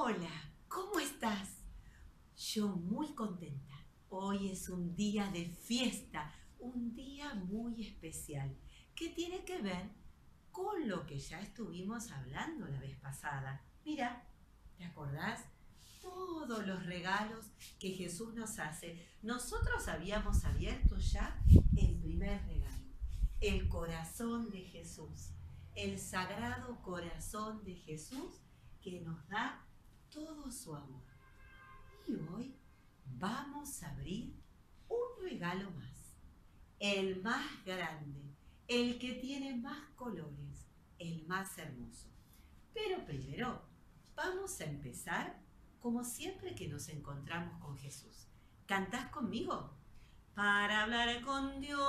Hola, ¿cómo estás? Yo muy contenta. Hoy es un día de fiesta, un día muy especial, que tiene que ver con lo que ya estuvimos hablando la vez pasada. Mira, ¿te acordás? Todos los regalos que Jesús nos hace. Nosotros habíamos abierto ya el primer regalo, el corazón de Jesús, el sagrado corazón de Jesús que nos da todo su amor. Y hoy vamos a abrir un regalo más, el más grande, el que tiene más colores, el más hermoso. Pero primero vamos a empezar como siempre que nos encontramos con Jesús. ¿Cantás conmigo? Para hablar con Dios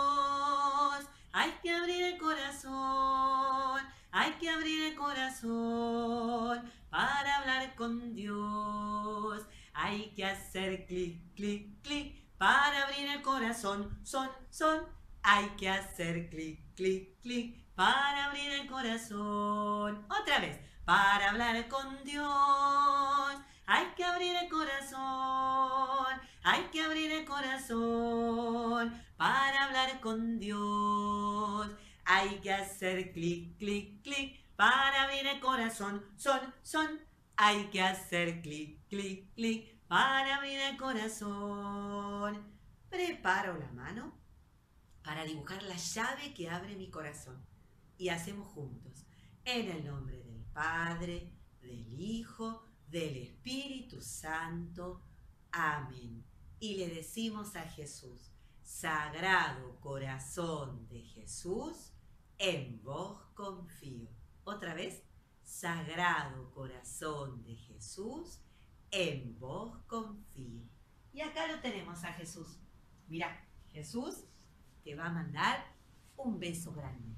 hay que abrir el corazón, hay que abrir el corazón. Para hablar con Dios hay que hacer clic, clic, clic. Para abrir el corazón, son. Hay que hacer clic, clic, clic. Para abrir el corazón. Otra vez. Para hablar con Dios hay que abrir el corazón, hay que abrir el corazón. Para hablar con Dios hay que hacer clic, clic, clic. Para abrir el corazón, son. Hay que hacer clic, clic, clic. Para abrir el corazón. Preparo la mano para dibujar la llave que abre mi corazón. Y hacemos juntos. En el nombre del Padre, del Hijo, del Espíritu Santo. Amén. Y le decimos a Jesús: Sagrado corazón de Jesús, en vos confío. Otra vez. Sagrado corazón de Jesús, en vos confío. Y acá lo tenemos a Jesús. Mira, Jesús te va a mandar un beso grande,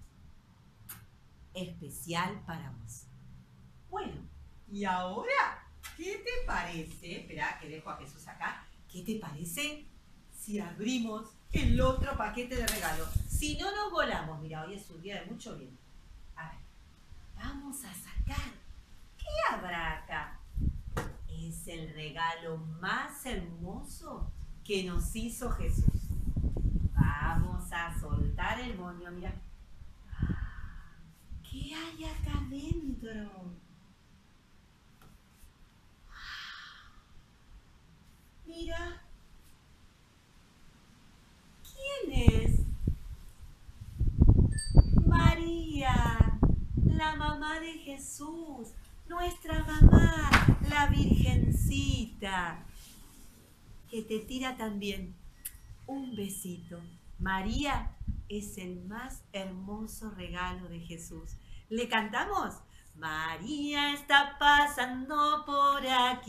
especial para vos. Bueno, y ahora, ¿qué te parece? Espera, que dejo a Jesús acá. ¿Qué te parece si abrimos el otro paquete de regalo? Si no nos volamos, mira, hoy es un día de mucho bien. A ver, vamos a sacar. ¿Qué habrá acá? Es el regalo más hermoso que nos hizo Jesús. Vamos a soltar el moño, mira. ¿Qué hay acá adentro? Mira. ¿Quién es? María, la mamá de Jesús, nuestra mamá, la Virgencita, que te tira también un besito. María es el más hermoso regalo de Jesús. ¿Le cantamos? María está pasando por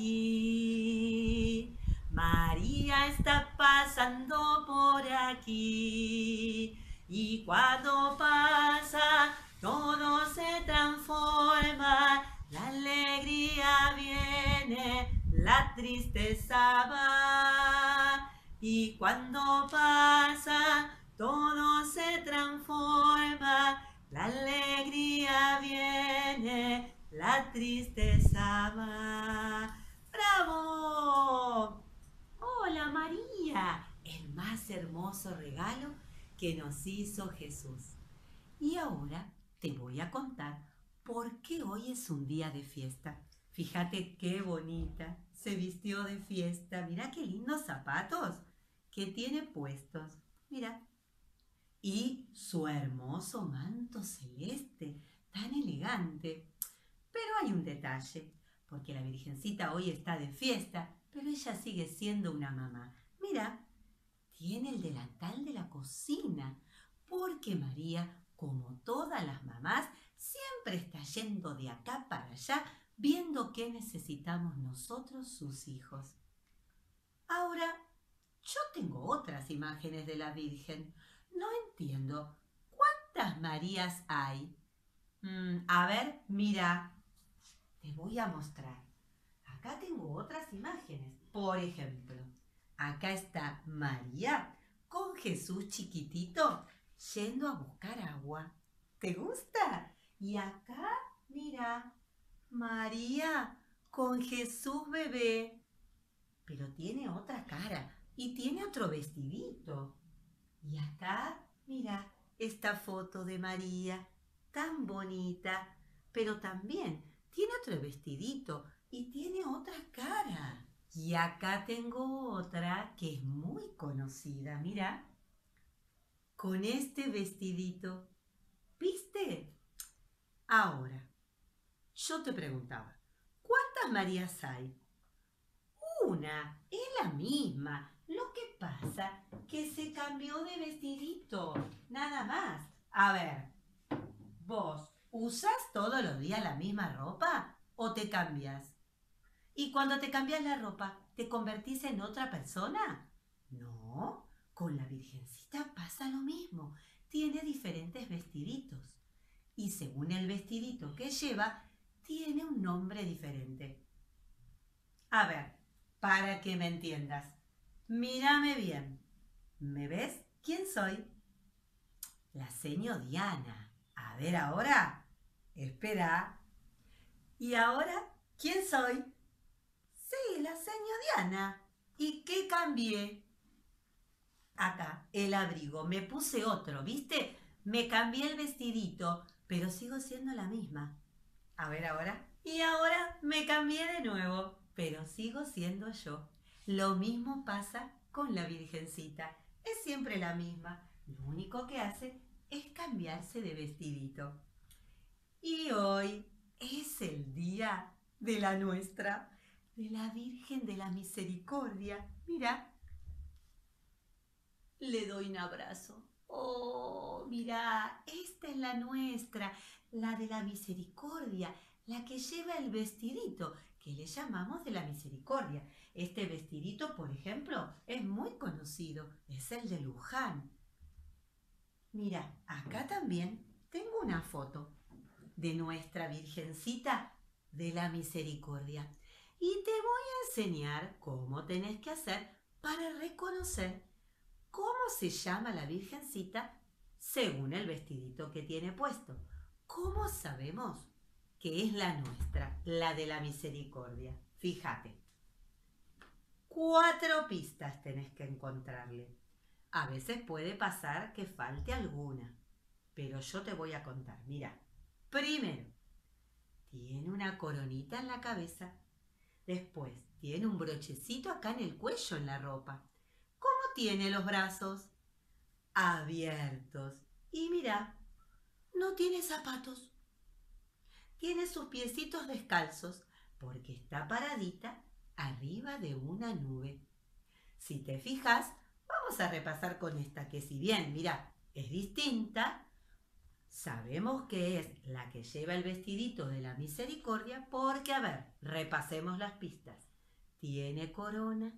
aquí. María está pasando por aquí. Y cuando pasa, todo se transforma. La alegría viene, la tristeza va. Y cuando pasa, todo se transforma. La alegría viene, la tristeza va. ¡Bravo! Hola María, el más hermoso regalo que nos hizo Jesús. Y ahora te voy a contar por qué hoy es un día de fiesta. Fíjate qué bonita, se vistió de fiesta. Mira qué lindos zapatos que tiene puestos. Mira. Y su hermoso manto celeste, tan elegante. Pero hay un detalle, porque la Virgencita hoy está de fiesta, pero ella sigue siendo una mamá. Mira, tiene el delantal de la cocina, porque María, como todas las mamás, siempre está yendo de acá para allá, viendo qué necesitamos nosotros, sus hijos. Ahora, yo tengo otras imágenes de la Virgen. No entiendo. ¿Cuántas Marías hay? A ver, mira. Te voy a mostrar. Acá tengo otras imágenes. Por ejemplo, acá está María con Jesús chiquitito yendo a buscar agua. ¿Te gusta? Y acá, mira, María con Jesús bebé. Pero tiene otra cara y tiene otro vestidito. Y acá, mira, esta foto de María, tan bonita, pero también tiene otro vestidito y tiene otra cara. Y acá tengo otra que es muy conocida, mira, con este vestidito. ¿Viste? Ahora, yo te preguntaba, ¿cuántas Marías hay? Una, es la misma. Lo que pasa que se cambió de vestidito, nada más. A ver, ¿vos usas todos los días la misma ropa o te cambias? ¿Y cuando te cambias la ropa, te convertís en otra persona? No, con la Virgencita pasa lo mismo. Tiene diferentes vestiditos. Y según el vestidito que lleva, tiene un nombre diferente. A ver, para que me entiendas, mírame bien. ¿Me ves? ¿Quién soy? La seño Diana. A ver ahora. Espera. ¿Y ahora quién soy? Sí, la seño Diana. ¿Y qué cambié? Acá, el abrigo. Me puse otro, ¿viste? Me cambié el vestidito, pero sigo siendo la misma. A ver ahora. Y ahora me cambié de nuevo, pero sigo siendo yo. Lo mismo pasa con la Virgencita. Es siempre la misma. Lo único que hace es cambiarse de vestidito. Y hoy es el día de la nuestra, de la Virgen de la Misericordia. Mira, le doy un abrazo. Oh, mira, esta es la nuestra, la de la misericordia, la que lleva el vestidito, que le llamamos de la misericordia. Este vestidito, por ejemplo, es muy conocido, es el de Luján. Mira, acá también tengo una foto de nuestra Virgencita de la Misericordia. Y te voy a enseñar cómo tenés que hacer para reconocer cómo se llama la Virgencita según el vestidito que tiene puesto. ¿Cómo sabemos que es la nuestra, la de la Misericordia? Fíjate, 4 pistas tenés que encontrarle. A veces puede pasar que falte alguna, pero yo te voy a contar. Mira, primero, tiene una coronita en la cabeza. Después, tiene un brochecito acá en el cuello en la ropa. ¿Cómo tiene los brazos? Abiertos. Y mira, no tiene zapatos. Tiene sus piecitos descalzos porque está paradita arriba de una nube. Si te fijas, vamos a repasar con esta que si bien, mira, es distinta, sabemos que es la que lleva el vestidito de la misericordia porque, a ver, repasemos las pistas. Tiene corona,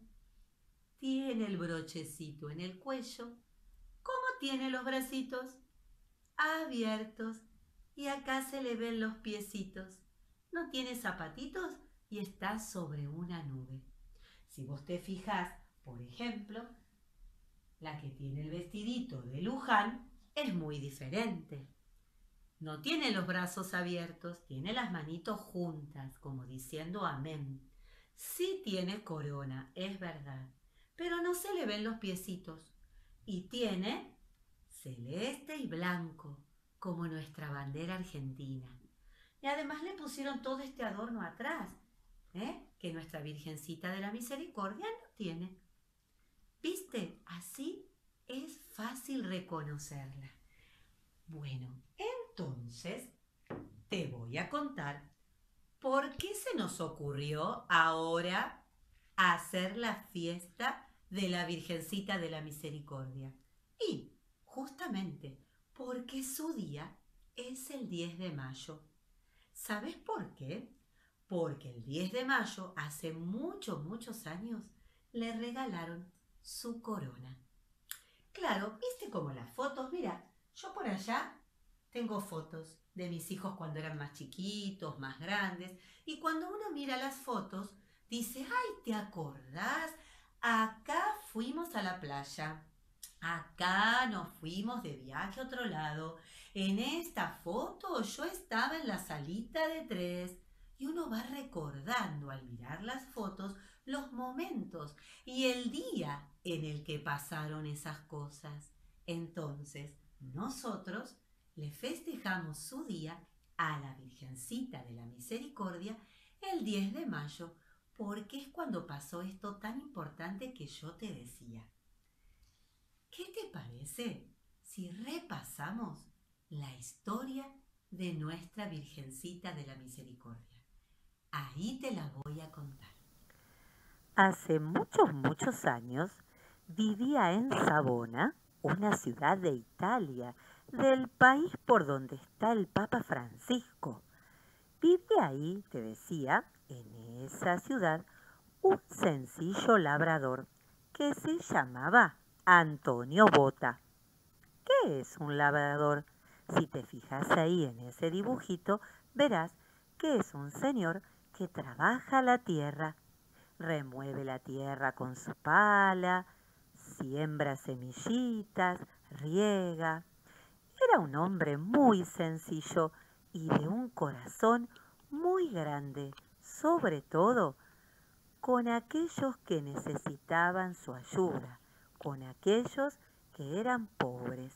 tiene el brochecito en el cuello. ¿Cómo tiene los bracitos? Abiertos. Y acá se le ven los piecitos. No tiene zapatitos y está sobre una nube. Si vos te fijas, por ejemplo, la que tiene el vestidito de Luján es muy diferente. No tiene los brazos abiertos, tiene las manitos juntas, como diciendo amén. Sí tiene corona, es verdad, pero no se le ven los piecitos. Y tiene celeste y blanco, como nuestra bandera argentina. Y además le pusieron todo este adorno atrás, que nuestra Virgencita de la Misericordia no tiene. ¿Viste? Así es fácil reconocerla. Bueno, entonces te voy a contar por qué se nos ocurrió ahora hacer la fiesta de la Virgencita de la Misericordia. Y justamente porque su día es el 10 de mayo. ¿Sabes por qué? Porque el 10 de mayo, hace muchos años, le regalaron su corona. Claro, ¿viste como las fotos? Mira, yo por allá tengo fotos de mis hijos cuando eran más chiquitos, más grandes, y cuando uno mira las fotos, dice, ay, ¿te acordás? Acá fuimos a la playa, acá nos fuimos de viaje a otro lado, en esta foto yo estaba en la salita de 3, y uno va recordando al mirar las fotos los momentos y el día en el que pasaron esas cosas. Entonces, nosotros le festejamos su día a la Virgencita de la Misericordia el 10 de mayo, porque es cuando pasó esto tan importante que yo te decía. ¿Qué te parece si repasamos la historia de nuestra Virgencita de la Misericordia? Ahí te la voy a contar. Hace muchos años vivía en Savona, una ciudad de Italia, del país por donde está el Papa Francisco. Vive ahí, te decía, en esa ciudad, un sencillo labrador que se llamaba Antonio Bota. ¿Qué es un labrador? Si te fijas ahí en ese dibujito, verás que es un señor que trabaja la tierra, remueve la tierra con su pala, siembra semillitas, riega. Era un hombre muy sencillo y de un corazón muy grande, sobre todo con aquellos que necesitaban su ayuda, con aquellos que eran pobres.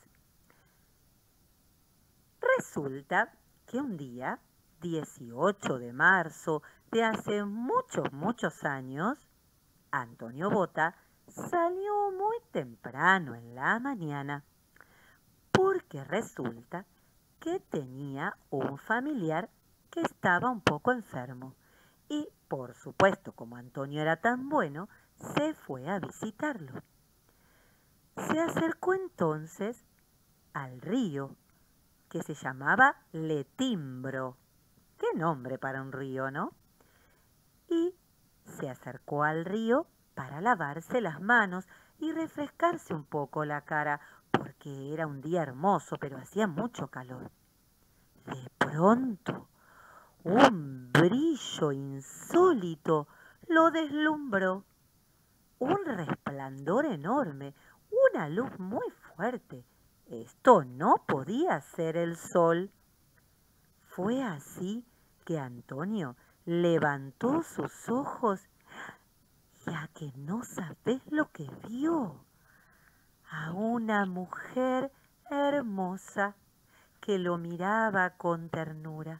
Resulta que un día, 18 de marzo de hace muchos años, Antonio Bota salió muy temprano en la mañana porque resulta que tenía un familiar que estaba un poco enfermo y, por supuesto, como Antonio era tan bueno, se fue a visitarlo. Se acercó entonces al río que se llamaba Letimbro. Qué nombre para un río, ¿no? Y se acercó al río para lavarse las manos y refrescarse un poco la cara, porque era un día hermoso, pero hacía mucho calor. De pronto, un brillo insólito lo deslumbró, un resplandor enorme, una luz muy fuerte. Esto no podía ser el sol. Fue así que Antonio levantó sus ojos y a que no sabés lo que vio. A una mujer hermosa que lo miraba con ternura.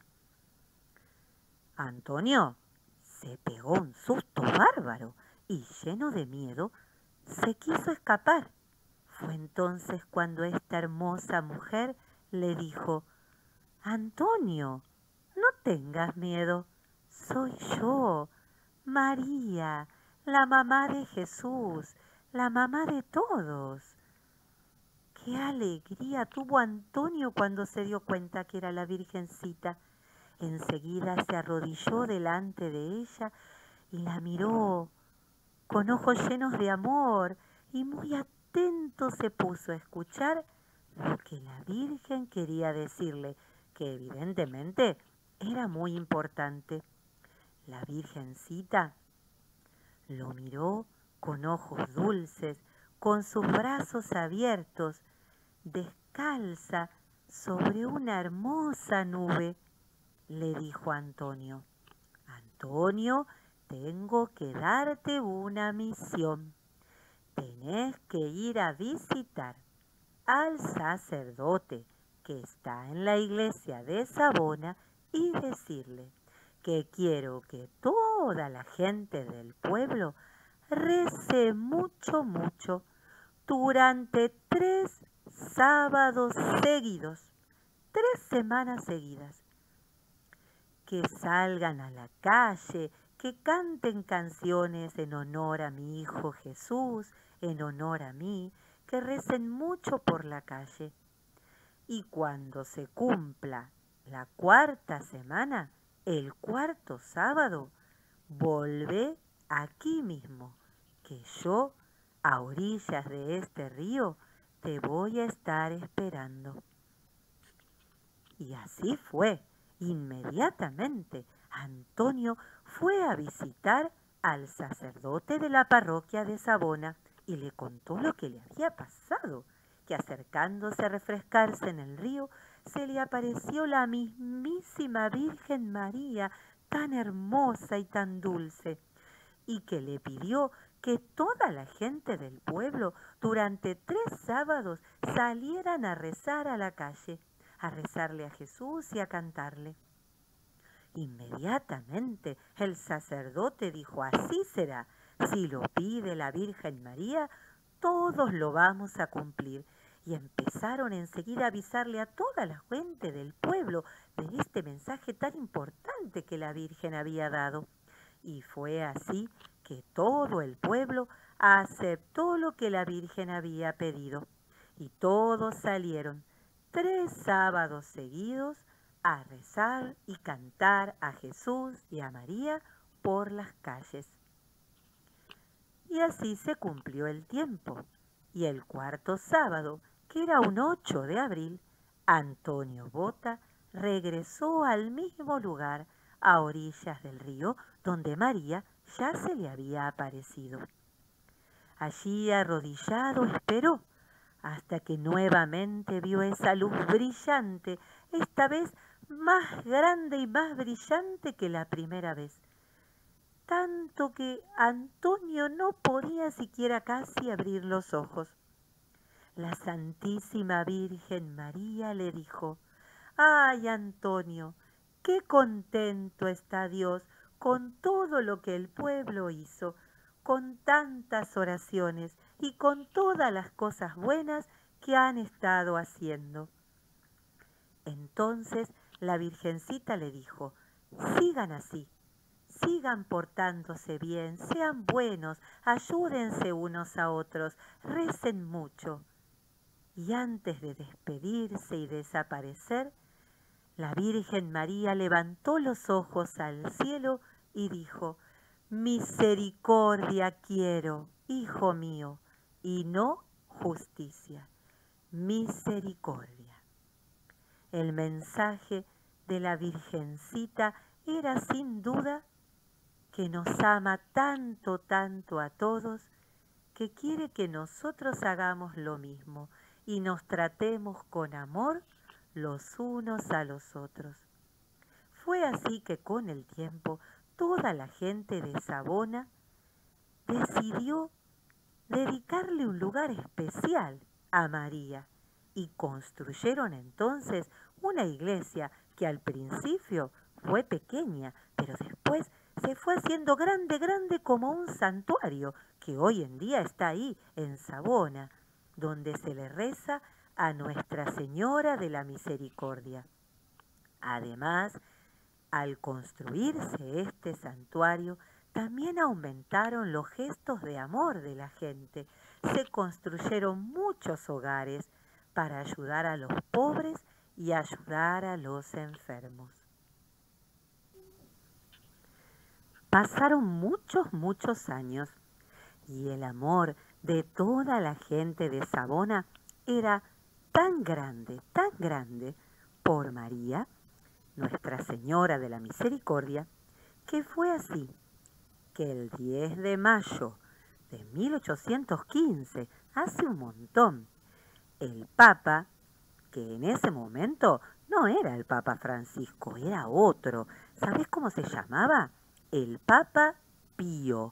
Antonio se pegó un susto bárbaro y lleno de miedo se quiso escapar. Fue entonces cuando esta hermosa mujer le dijo: Antonio, no tengas miedo, soy yo, María, la mamá de Jesús, la mamá de todos. Qué alegría tuvo Antonio cuando se dio cuenta que era la Virgencita. Enseguida se arrodilló delante de ella y la miró con ojos llenos de amor y muy atento se puso a escuchar lo que la Virgen quería decirle, que evidentemente era muy importante. La Virgencita lo miró con ojos dulces, con sus brazos abiertos, descalza sobre una hermosa nube. Le dijo a Antonio: Antonio, tengo que darte una misión. Tenés que ir a visitar al sacerdote que está en la iglesia de Savona y decirle que quiero que toda la gente del pueblo rece mucho durante 3 sábados seguidos, 3 semanas seguidas. Que salgan a la calle, que canten canciones en honor a mi Hijo Jesús, en honor a mí, que recen mucho por la calle. Y cuando se cumpla la 4ª semana, el 4.º sábado, volvé aquí mismo, que yo, a orillas de este río, te voy a estar esperando. Y así fue. Inmediatamente, Antonio fue a visitar al sacerdote de la parroquia de Savona y le contó lo que le había pasado, que acercándose a refrescarse en el río, se le apareció la mismísima Virgen María, tan hermosa y tan dulce, y que le pidió que toda la gente del pueblo durante 3 sábados salieran a rezar a la calle, a rezarle a Jesús y a cantarle. Inmediatamente el sacerdote dijo: así será, si lo pide la Virgen María, todos lo vamos a cumplir. Y empezaron enseguida a avisarle a toda la gente del pueblo de este mensaje tan importante que la Virgen había dado. Y fue así que todo el pueblo aceptó lo que la Virgen había pedido. Y todos salieron 3 sábados seguidos a rezar y cantar a Jesús y a María por las calles. Y así se cumplió el tiempo. Y el 4.º sábado, que era un 8 de abril, Antonio Bota regresó al mismo lugar, a orillas del río, donde María ya se le había aparecido. Allí arrodillado esperó, hasta que nuevamente vio esa luz brillante, esta vez más grande y más brillante que la primera vez, tanto que Antonio no podía siquiera casi abrir los ojos. La Santísima Virgen María le dijo: ¡ay, Antonio! ¡Qué contento está Dios con todo lo que el pueblo hizo, con tantas oraciones y con todas las cosas buenas que han estado haciendo! Entonces la Virgencita le dijo: sigan así, sigan portándose bien, sean buenos, ayúdense unos a otros, recen mucho. Y antes de despedirse y desaparecer, la Virgen María levantó los ojos al cielo y dijo: misericordia quiero, hijo mío, y no justicia, misericordia. El mensaje de la Virgencita era sin duda que nos ama tanto, tanto a todos, que quiere que nosotros hagamos lo mismo y nos tratemos con amor los unos a los otros. Fue así que con el tiempo toda la gente de Savona decidió dedicarle un lugar especial a María y construyeron entonces una iglesia que al principio fue pequeña, pero después se fue haciendo grande, grande como un santuario que hoy en día está ahí en Savona, donde se le reza a Nuestra Señora de la Misericordia. Además, al construirse este santuario, también aumentaron los gestos de amor de la gente. Se construyeron muchos hogares para ayudar a los pobres y ayudar a los enfermos. Pasaron muchos años y el amor de toda la gente de Savona era tan grande por María, Nuestra Señora de la Misericordia, que fue así que el 10 de mayo de 1815, hace un montón, el Papa, que en ese momento no era el Papa Francisco, era otro, ¿sabés cómo se llamaba? El Papa Pío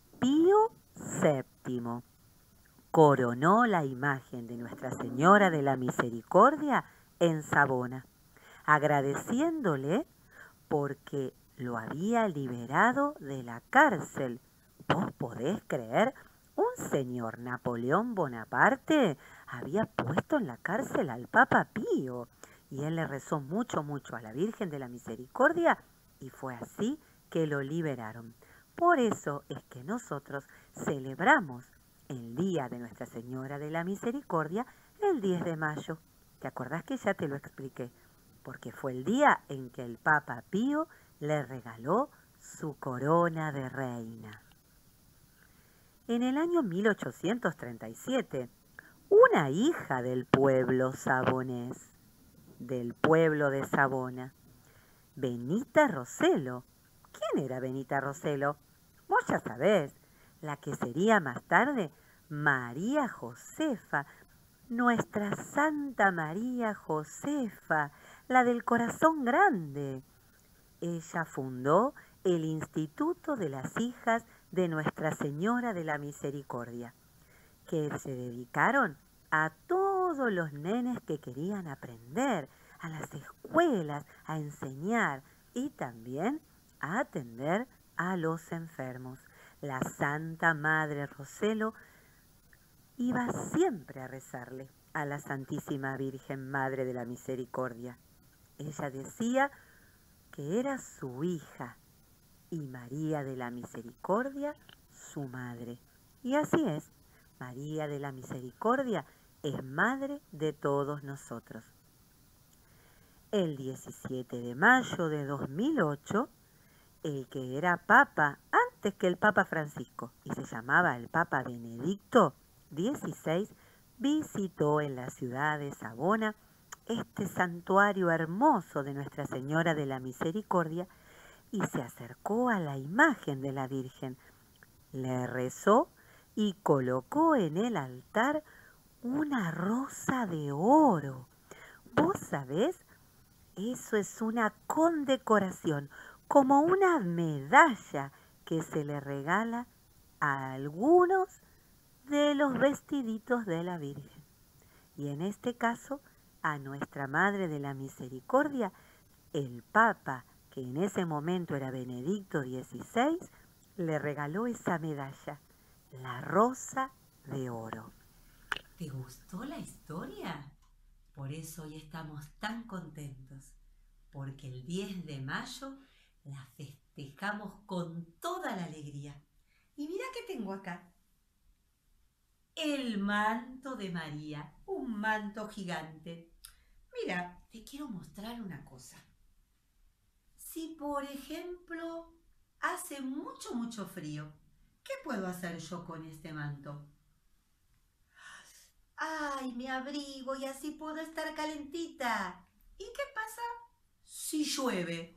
VII, coronó la imagen de Nuestra Señora de la Misericordia en Savona, agradeciéndole porque lo había liberado de la cárcel. ¿Vos podés creer? Un señor Napoleón Bonaparte había puesto en la cárcel al Papa Pío y él le rezó mucho a la Virgen de la Misericordia y fue así que lo liberaron. Por eso es que nosotros celebramos el Día de Nuestra Señora de la Misericordia el 10 de mayo. ¿Te acordás que ya te lo expliqué? Porque fue el día en que el Papa Pío le regaló su corona de reina. En el año 1837, una hija del pueblo savonés, del pueblo de Savona, Benita Rossello. ¿Quién era Benita Rossello? Vos ya sabés, la que sería más tarde María Josefa, nuestra Santa María Josefa, la del corazón grande. ella fundó el Instituto de las Hijas de Nuestra Señora de la Misericordia, que se dedicaron a todos los nenes que querían aprender, a las escuelas, a enseñar y también a atender a los enfermos. La Santa Madre Roselo iba siempre a rezarle a la Santísima Virgen Madre de la Misericordia. Ella decía que era su hija y María de la Misericordia su madre. Y así es, María de la Misericordia es madre de todos nosotros. El 17 de mayo de 2008, el que era papa antes que el Papa Francisco y se llamaba el Papa Benedicto XVI, visitó en la ciudad de Savona este santuario hermoso de Nuestra Señora de la Misericordia y se acercó a la imagen de la Virgen, le rezó y colocó en el altar una rosa de oro. ¿Vos sabés? Eso es una condecoración, como una medalla que se le regala a algunos de los vestiditos de la Virgen. Y en este caso, a Nuestra Madre de la Misericordia, el Papa, que en ese momento era Benedicto XVI, le regaló esa medalla, la rosa de oro. ¿Te gustó la historia? Por eso hoy estamos tan contentos, porque el 10 de mayo la festejamos con toda la alegría. Y mira qué tengo acá. El manto de María, un manto gigante. Mira, te quiero mostrar una cosa. Si, por ejemplo, hace mucho frío, ¿qué puedo hacer yo con este manto? ¡Ay, me abrigo y así puedo estar calentita! ¿Y qué pasa si llueve?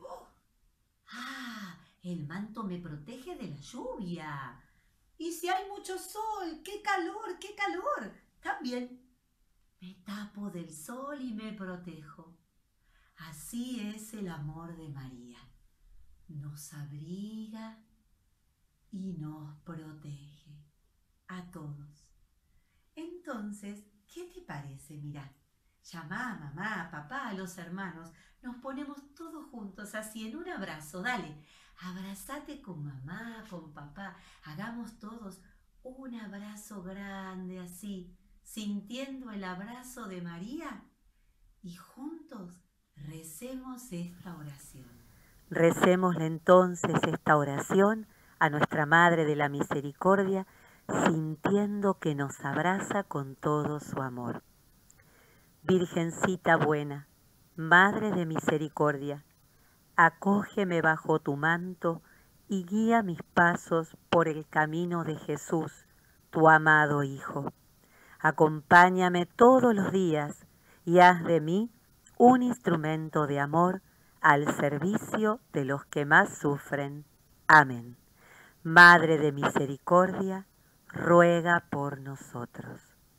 El manto me protege de la lluvia. Y si hay mucho sol, ¡qué calor, qué calor! También me tapo del sol y me protejo. Así es el amor de María. Nos abriga y nos protege a todos. Entonces, ¿qué te parece? Mirá, llama a mamá, a papá, a los hermanos. Nos ponemos todos juntos así en un abrazo. Dale, abrazate con mamá, con papá. Hagamos todos un abrazo grande así, sintiendo el abrazo de María. Y juntos recemos esta oración. Recémosle entonces esta oración a Nuestra Madre de la Misericordia, sintiendo que nos abraza con todo su amor. Virgencita buena, Madre de Misericordia, acógeme bajo tu manto y guía mis pasos por el camino de Jesús, tu amado Hijo. Acompáñame todos los días y haz de mí un instrumento de amor al servicio de los que más sufren. Amén. Madre de Misericordia, ruega por nosotros.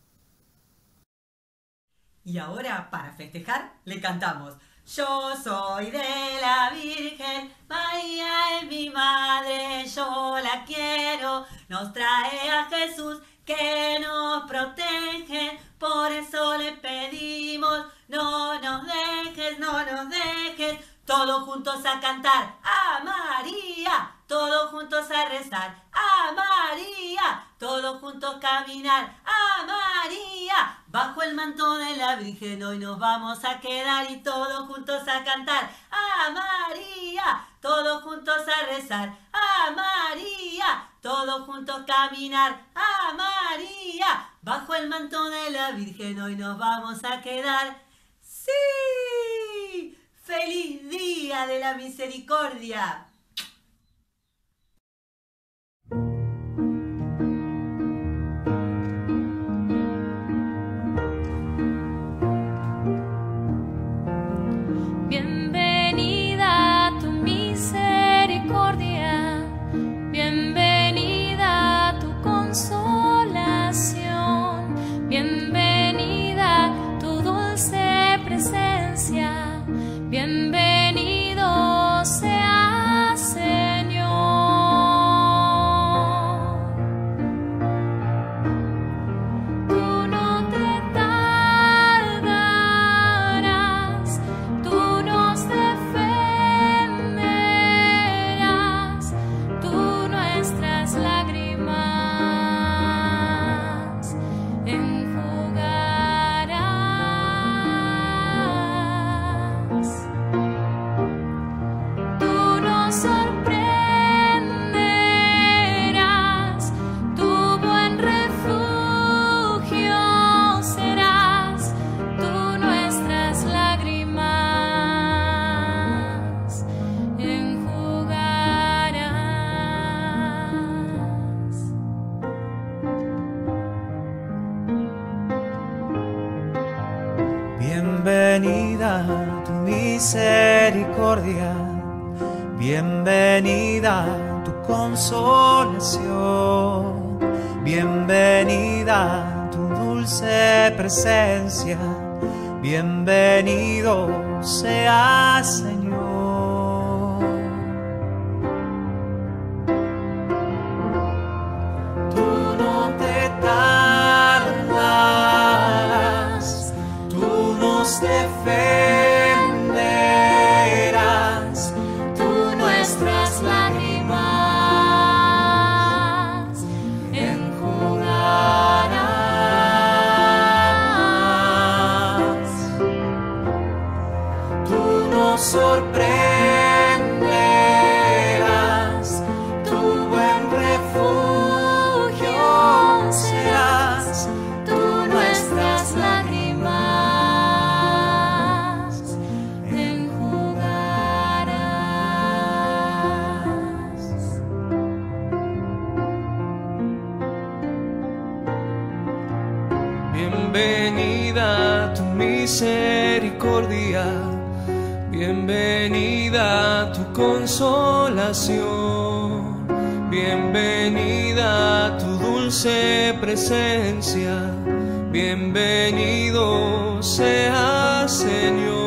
Y ahora, para festejar, le cantamos: yo soy de la Virgen, María es mi madre, yo la quiero, nos trae a Jesús que nos protege, por eso le pedimos, no nos dejes, no nos dejes, todos juntos a cantar a María, todos juntos a rezar a María, todos juntos caminar a María, bajo el manto de la Virgen hoy nos vamos a quedar y todos juntos a cantar a María, todos juntos a rezar a María, todos juntos caminar a María, bajo el manto de la Virgen hoy nos vamos a quedar. ¡Sí! ¡Feliz Día de la Misericordia! Bienvenida a tu misericordia, bienvenida a tu consolación, bienvenida a tu dulce presencia, bienvenido sea Bienvenida tu misericordia, bienvenida tu consolación, bienvenida tu dulce presencia, bienvenido seas, Señor. Tú no te tardas, tú nos defenderás, tú nuestras lágrimas enjugarás. Tú nos sorprenderás, tu buen refugio serás, tú nuestras lágrimas enjugarás. Bienvenida tu misericordia, bienvenida tu consolación, bienvenida tu dulce presencia, bienvenido seas, Señor.